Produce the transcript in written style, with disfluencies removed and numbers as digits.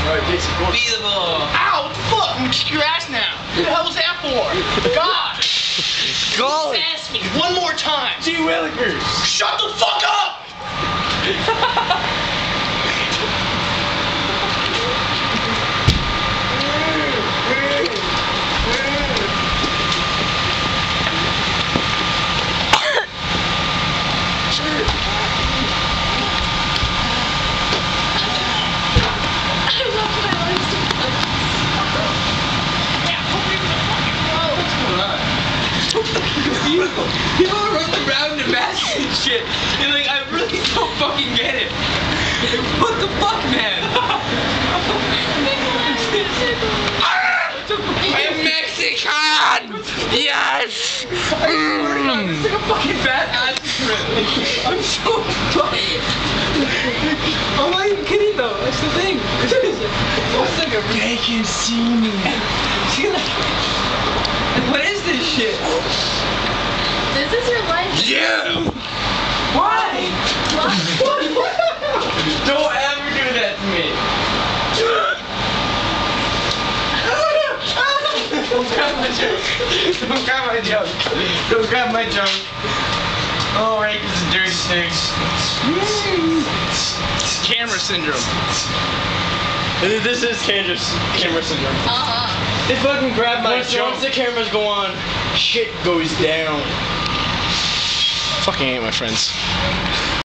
Alright, Jason, go. Be the ball. Ow, what the fuck? I'm gonna kick your ass now. What the hell was that for? God! Go! Ask me one more time. Gee Willikers! Shut the fuck up! People run around and mask and shit. And like, I really don't fucking get it. What the fuck, man? I'm Mexican! Yes! It's like a fucking bad acid trip. I'm so fucking. I'm not even kidding though. That's the thing. It's like a. They can see me. See, like, what is this shit? This is your life. Yeah! Why? What? Don't ever do that to me. Don't grab my joke. Don't grab my joke. Don't grab my joke. Oh, right, because it's dirty sticks. It's camera syndrome. This is camera syndrome. Uh-huh. They fucking grabbed my joke. Once the cameras go on, shit goes down. Fucking hate my friends.